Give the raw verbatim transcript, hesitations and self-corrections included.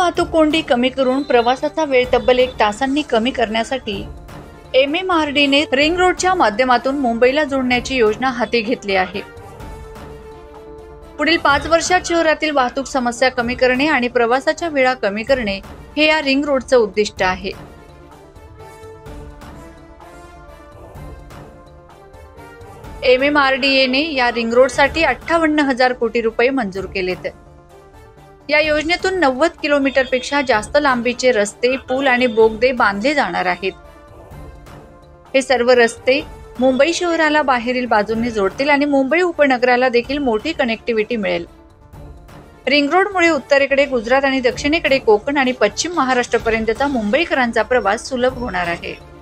वाहतूक कोंडी कमी करून प्रवासाचा वेळ तब्बल एक तासांनी कमी करण्यासाठी एम एम आर डी ने रिंग रोडच्या माध्यमातून मुंबईला जोडण्याची योजना हाती घेतली आहे। पुढील पाच वर्षात शहरातील वाहतूक समस्या कमी करणे आणि प्रवासाच्या वेळा कमी करणे हे या रिंग रोडचं उद्दिष्ट आहे। M M R D A ने या रिंग रोडसाठी अठ्ठावन्न हजार कोटी रुपये मंजूर केलेत। या योजनेतून नव्वद किलोमीटर पेक्षा जास्त लांबीचे रस्ते, पूल आणि बोगदे बांधले जाणार आहेत। हे सर्व रस्ते मुंबई शहराला बाहेरील बाजूंनी जोडतील आणि मुंबई उपनगराला देखील मोठी कनेक्टिव्हिटी मिळेल। रिंग रोडमुळे उत्तरेकडे गुजरात आणि दक्षिणेकडे कोकण आणि पश्चिम महाराष्ट्रापर्यंतचा मुंबईकरांचा प्रवास सुलभ होणार आहे।